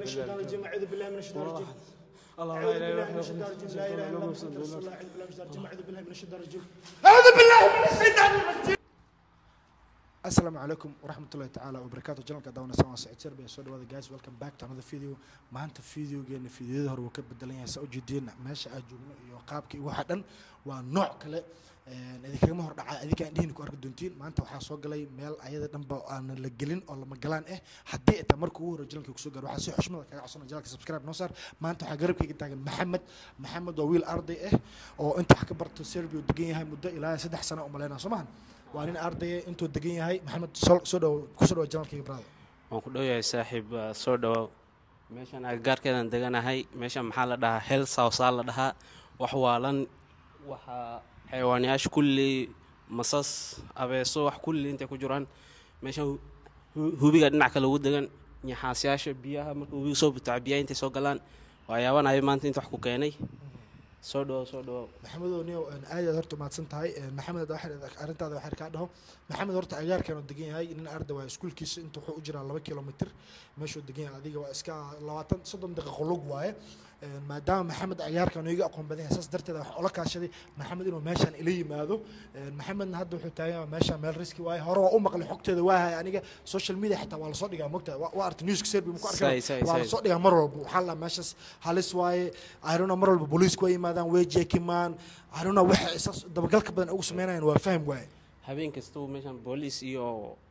الشيطان الرجيم أعوذ بالله من الشيطان الرجيم الله أعوذ لا بالله اله من الشيطان الرجيم لا إله إلا الله الا محمد الله رسول الله أعوذ بالله من الشيطان الرجيم أعوذ بالله من الشيطان الرجيم السلام عليكم ورحمة الله تعالى وبركاته جنالك داونا سوا سعيد سربي سو dhawaada guys welcome back to another video maanta videogeena fiidyada hore wuu ka bedelan yahay soo jeedina meesha aad joogno iyo qaabkii waxa dhan waa nooc kale idinkaga ma hor dhacay idinka aan dhihin ku arki doontiin maanta waxaa soo galay meel ayada dhanba aan la gelin oo lama galaan haddii inta markuu ugu hore janalka ku soo gaaro waxaa si xushmada kaga codsanay janalka subscribe noo saar maanta waxaa garabkayga taagan maxamed waa wiil arday oo inta wax ka barto Serbia degan yahay muddo ilaa 3 sano oo maleena Soomahan waa nin arday intuu degan yahay maxamed soo dhaw ku soo dhaw janalkayga brother waan ku dhawahay saaxiib soo dhaw meeshan agagaarkeedan deganahay meeshan maxaa la dhahaa health house la dhahaa wax waalan waxa xayawaanayaasha kulli masas abeeso wax kulli inta ku jiraan meesha hubiga dhinac kale ugu degan nyaxaasyaasha biyaha markuu hubiga soo butac biyaha inta soo galaan waxyaabanaya maanta inta wax ku keenay soo dhaw maxamed oo niyo aad horta maadsan tahay maxamed arintaada waxay ka dhaho maxamed horta agaarkan oo degan yahay in arday waa iskuulkiisa inta wuxuu u jiraa 2 kilomitir meeshuu degan yahay adiga waa iska 20-30 daqiiqo lug waaye maadaama maxamed agaarkan oo iga aqoon badan yahay saas darteed wax ula kaashaday maxamed inuu meeshan ila yimaado maxamedna hadda wuxuu taagan meesha meel riski waaye hore waa u maqlay xogteeda waa hay aniga social media xitaa waa la soo dhigaa mogta waa arti news Serbia ma ku arkay waa la soo dhigaa mar walba waxa la meeshas halis waaye I don't know mar walba booliisku way yimaadaan way jeekimaan I don't know waxa isas dabagalka badan ugu sameynayaan waa faham waaye habeen kasta meeshan booliis iyo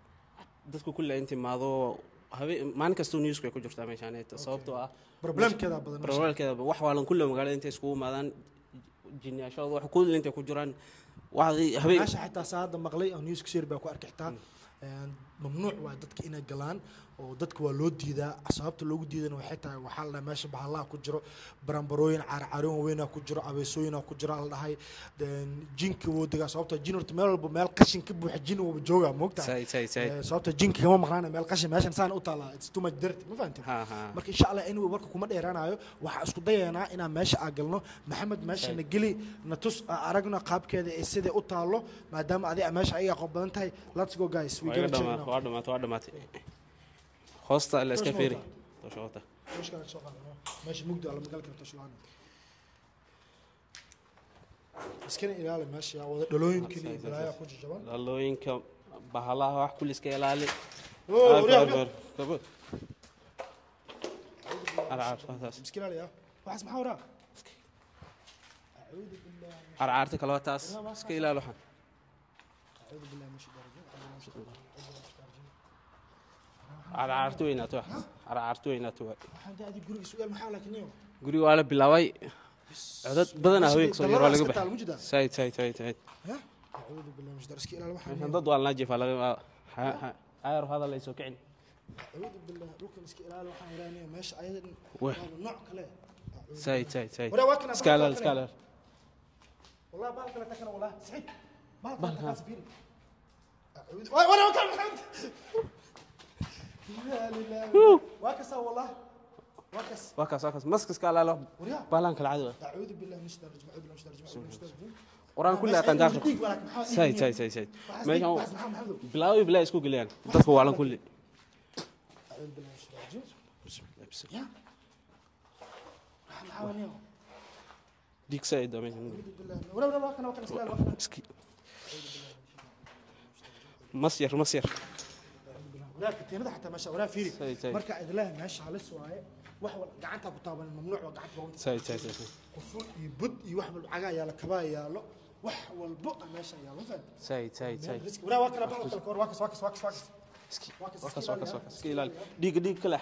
dadku kulli inta maado maalin kasta news ku jirtaa meeshan sababtoo ah problemkeeda wax waalan kulli magaalada inta isku imaadaan jinniyaashooda wax kulli inta ku jiraan wax habeen meesha xitaa saada maqlay oo news Serbia ku arkay xitaa mamnuuc waa dadka inay galaan oo dadka waa loo diidaa sababta loogu diidana waxay tahay waxa la meesha bahalaha ku jiro baranbarooyin carcaroon weyn ku jiro abeesooyin ku jiro la dhahay jinka wadiga sababta jinurta meel walba meel qashin ka buuxa jin oo jooga moogta sababta jinka kama maqnaana meel qashin meeshan saan u taala it's too much dirt ma fahantin marka insha Allah inuu warka kuma dheeraanayo waxa isku dayeena inaan meesha aagalno maxamed meesha na gali na tus aragna qaabkeeda ee sida u taalo maadaama adiga meesha ay aqoon badan tahay let's go guys we go waa dhamaatay hoosta la iska fiiri toshota ماشي مقدر على مقالك تشلان اسكن ilaali meesha wada dhalooyinka ilaa ku jaban dhalooyinka bahalaha wax kulli iska ilaali مسكين عليها واحد اسمها وراه اعوذ بالله عرعرتك لو تاس iska ilaali waxan اعوذ بالله من الشيطان الرجيم عرعرتويناتو waxaan daadi guriga su'aal maxaa la keenay guriga waa la bilaabay codad badan haweenka soo yar waa laga baxay sayid ha اعوذ بالله من الشيطان الرجيم waxaan dad waa la jifa laga ayar hada la soo kicin اعوذ بالله dhulka iska ilaali waxaan yiraahdaa meesha ayada nooc kale sayid iskala والله بالك لا تكن والله سعيد بالك كاسفين اعوذ وانا كان محمد لا لا واكس والله واكس مسكس قال له بالانك العدو اعوذ بالله من الشيطان الرجيم اعوذ بالله من الشيطان الرجيم قران كله كان داخل ساي ماشي بلاوي اسكو قليان dadku waalan kulli اعوذ بالله من الشيطان الرجيم بسم الله يا حاولني ديك سيد امين اعوذ بالله ولا كان اسكال مصير ولا كتير حتى ماشي ولا فيري marka idlaha meesha halis waaye wax wal gacanta ku taaban mamnuuc waa gacanta ku sayid qoful iyo bud iyo wax wal caga yaala kaba yaalo wax walba meesha yaalo fad sayid wala waa kala baxo kala waakas iska ilaali dhiig kala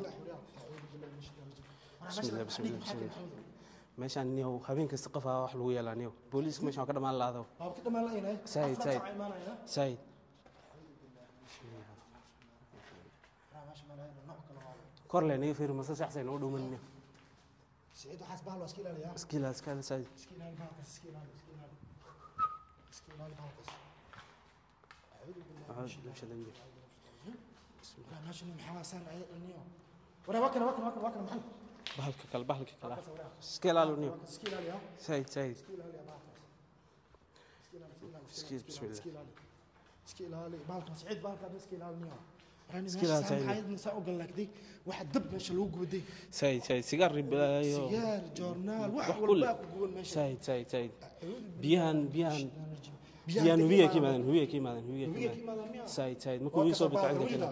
bismillah meeshan niyo habeen kasta qof wax lagu yeelanayo booliiska meeshan ka dhamaan laado waa ka dhamaan lahaynay sayid كورلي نيفير مسا احسن نو دومن سعيد حاسب بالو اسكيلا يا اسكيلا سايد اسكيلا اسكيلا اعوذ بالله من الشيطان بسم الله ماشي محاسن النيو ورا وكنا محل بحلك كلا اسكيلا لو نيو اسكيلا يا سايد اسكيلا بسم الله اسكيلا لي بالك سعيد بالك اسكيلا نيو راني ماشي سامح حيد نساء وقال لك دي واحد دب ماشي لو قبدي سايد سيجار سيجار جورنال واحد والباقي يقول ماشي سايد بيان هوية كيما سايد ما كل يصوب عندك كده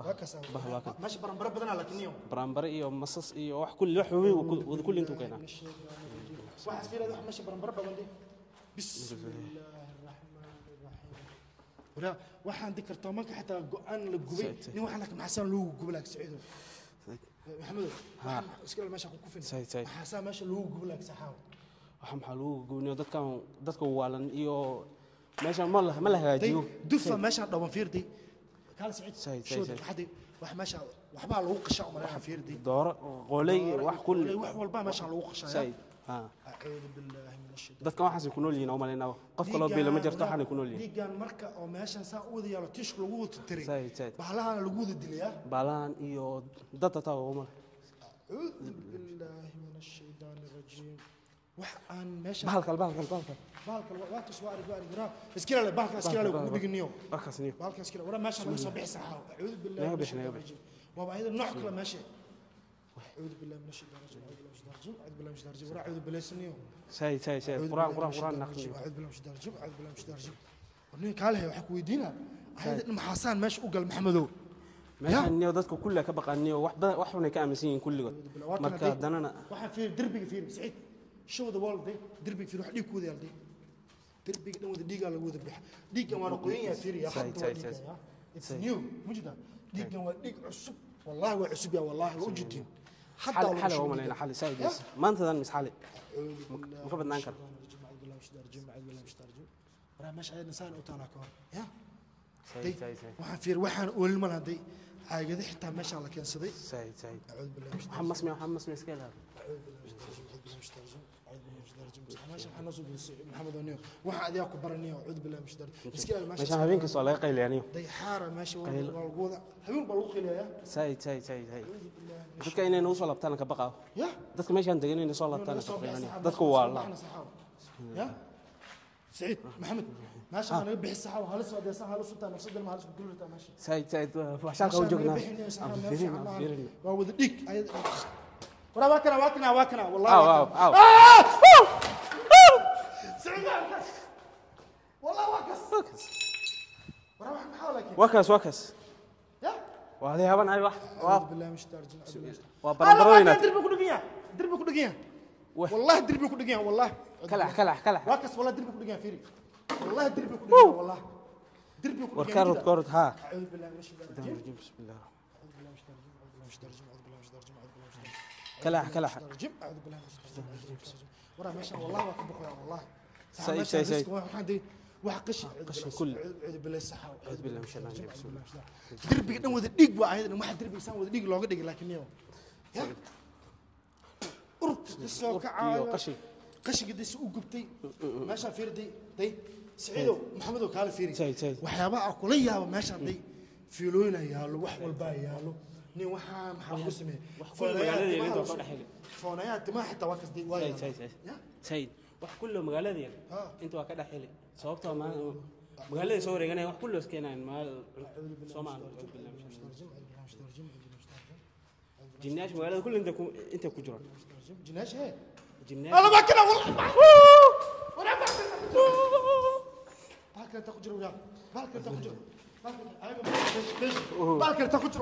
ماشي برامبر بدنا لكن يوم برامبر إيو مصص إيو واحد كل حوي وكل أنتو كنا واحد فينا واحد ماشي برامبر بدنا بسم الله الرحمن الرحيم ولا واحد ذكر طامك حتى قان للقبي ني واحد لك محسن لو قبلك سعيد محمد ها اسكيل ماشي كوفين سايد حسن ماشي لو قبلك سحاو waxaan maxaa lagu gooniyo dadka waalan iyo meesha ma la hagaajiyo dufa meesha dhawan fiirdi kala sacid shoo xadi wax meesha waxba lagu qashaa uma laha fiirdi door qolay wax kulli wax walba meesha lagu qashaa sayd ha a'uudu billahi minash shaytaan dadka waxaas ku nool yihiin oo maleena qof kale oo biil ma jirto waxaan ku nool yihiin digan marka oo meesha saa u wada yaalo tish lagu wada tiray sayd bahalahan lagu wada dilaya balaan iyo dadka taa oo ma a'uudu billahi minash shaytaanir rajiim وحن ماشي بالك وقت سوار قرا اسكيلا بالك اسكيلا لو دغنيو بركاسنيو بالك اسكيلا ولا ماشي ما يصبح ساعه اعوذ بالله من الشيطان الرجيم وابا هذا النوع كله ماشي اعوذ بالله من الشيطان الرجيم اعوذ بالله من الشيطان الرجيم اعوذ بالله سنيو سايد قران نقني اعوذ بالله من الشيطان الرجيم اعوذ بالله من الشيطان الرجيم ونين كاله waxa ku weydiina hay'ad maxasan meesh u gal maxamedow meeshan dadku kullu ka baqaniyo wax xun ka aaminsan kulligood marka danana waxa fiir darbiga fiir saciid شو ذا والد دربي في روح ديك وذا يلدي دربي قدام وذا ديك على وذا بح ديك وانا قوية فيري يا حد it's new موجودة ديك وانا ديك عصب والله وعصب يا والله وجدين حتى حل هو من حل سايد ما انت ذا مش حل مقبل نانكر أعوذ بالله من الشيطان الرجيم ورا مش عايز نسان أوتانا كمان يا سايد وحن فير وحن أول مرة هذي عايز حتى ماشي على كان صديق سايد أعوذ بالله من محمد اسمه سكيل هذا أعوذ بالله من الشيطان الرجيم ماشي حنوصل محمد ونيو واحد ياكل برنيو اعوذ بالله من الشيطان الرجيم ماشي هابينك سو لا قيل يعني دي حاره ماشي والقوده هابين بلو قيليا سايد dadka inay noo soo laabtaan ka baqaa dadka meeshan degan inay soo laabtaan ka baqaa dadku waa la يا سعيد محمد ماشي انا بحي الصحه وهل سو دي صحه هل سو نفس ما هل كله ماشي سايد وحشاك وجهنا waa wada dhig واكنا والله والله واكس يا وهذه هبن هاي واحد بالله مش ترجم وبربروينا دربي كدغيا والله دربي كدغيا والله كلا واكس والله دربي كدغيا فيري والله دربي كدغيا والله دربي كدغيا وركارت ها اعوذ بالله من الشيطان الرجيم بسم الله اعوذ بالله من الشيطان الرجيم كلا اعوذ بالله من الشيطان الرجيم ورا ماشي والله واكب اخويا والله سايد واحد قش كل اعوذ بالله الصحه اعوذ بالله من الشيطان الرجيم دربي دن ودا ديق waa ayada waxa دربي san wada dhig looga dhigay laakiin yow urut soo kacaayo qashiga dis u gubtay meesha fiirday day saciido maxamedow kaala fiiri waxyaabaha kula yaabo meesha day fiilooyina yaalo wax walba yaalo nin waxa maxaa lagu sameeyay foonayaad ma xitaa waa kasday waa سيد wax kullu magaaladii inta waa ka dhaxili sababtoo ma magaalada soo wareeganay wax kullu iskeenaan ma Soomaal jinaash magaalada kullu inta ku jiro jinaash he jinaash ala ma kana wala balka ta ku jiro balka ta ku jiro بالك تاخذ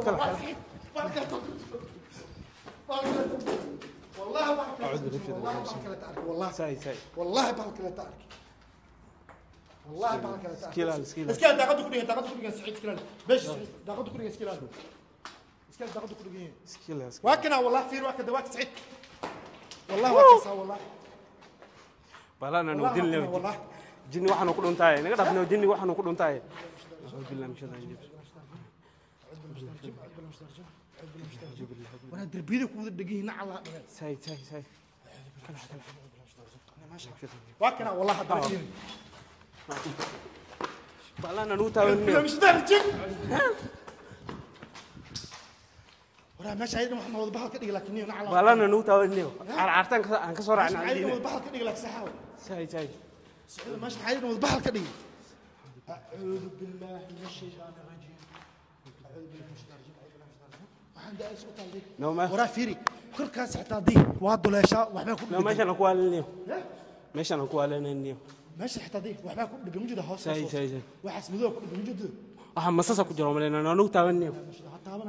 والله بالك اعوذ بالله والله ساي والله بالك لا تعرف والله بالك لا تعرف سكيلا اسكال داخذ كل سعيد سكيلا باش داخذ كل سكيلا اسكال داخذ كل سكيلا واكنا والله في واك دواك سعيد والله واكسا والله بلانا نودين له والله جني waxaan ku dhuntaay naga dhafno jinni waxaan ku dhuntaay أعوذ بالله من الشيطان الرجيم وانا دربيدك ود دغينا على ساي كلا واكنا والله حضرتين بلانا نوتاوني مش درجك ورا ماشي عيد محمد وضبح لك دغ لكن على بلانا نوتاوني على عرتان ان كسو راعنا عيد وضبح لك دغ لك صحاوي ساي ماشي عيد وضبح لك دغ أعوذ بالله من الشيطان الرجيم waxaan daa isku talday No ma. waraa fiiri korkaas xitaa dii waa duleesha waxba ku No meeshan ku waalinayo. Meeshan ku waalinayo. meesha xitaa dii waxba ku dhibin jida hoos Say. waxaas midoo ku dhibin jida Waxa masasa ku jiro malayna anagu taabanayo. taabana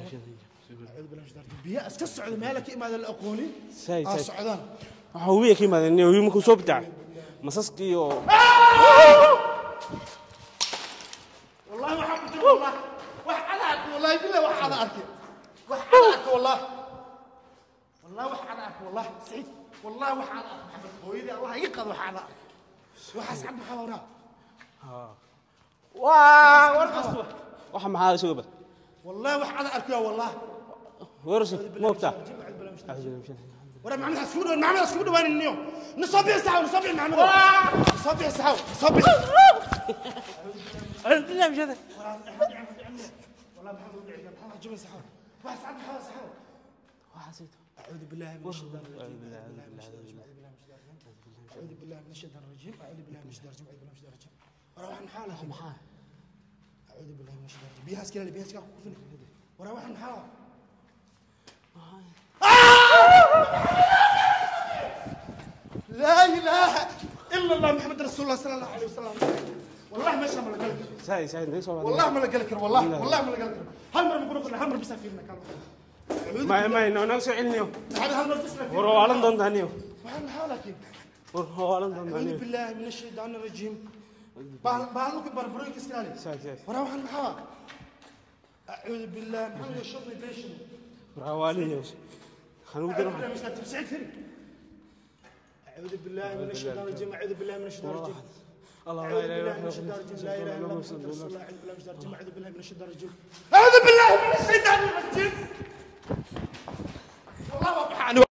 biya iska socdo meel ka imaada la aqooni Say. socdaan Waxa uu yeekay maadanayo wiima ku soo bitac. Masaskiyo. والله waxaan ku jiro والله wax cadaad wallahi billah wax cadaad arkay wax cadaad والله والله wax cadaad والله سعيد والله wax cadaad maxamed hooyadii allah iga qad wax cadaad waxaas cad maxaa waraa Waa waxa maxaa soo bad. والله wax cadaad arkay والله ورسه موبتا ورا محمد اسكو دوان النيو نصبي ساعه نصبي محمد نصبي ساعه نصبي بالله مش هذا والله محمد جبل ساعه واحد ساعه محمد ساعه وحسيت اعوذ بالله من الشيطان الرجيم اعوذ بالله من الشيطان الرجيم اعوذ بالله من الشيطان الرجيم اعوذ بالله من الشيطان الرجيم ورا واحد حاله اعوذ بالله من الشيطان الرجيم بيها سكيله بيها سكيله ورا واحد حاله لا اله الا الله محمد رسول الله صلى الله عليه وسلم والله ما شاء الله قلك ساي ليش والله ما قلك والله ما قلك هالمره بقول لك هالمره بسافرنا كان ما نقص علنيو هذا هالمره بسافر ورواlan دون دانيو وحنا حالك ورواlan دون اعوذ دانيو بالله من الشيطان الرجيم بالك بربريك اسكالي ساي ورا وحنا حوا اعوذ بالله محمد يشطني بيش روالينيو خنودر أعوذ بالله من الشيطان الرجيم أعوذ بالله من الشيطان الرجيم الله أعوذ لا بالله اله من الشيطان الا الرجيم لا إله إلا الله الله محمد رسول الله أعوذ بالله من الشيطان الرجيم أعوذ بالله من الشيطان الرجيم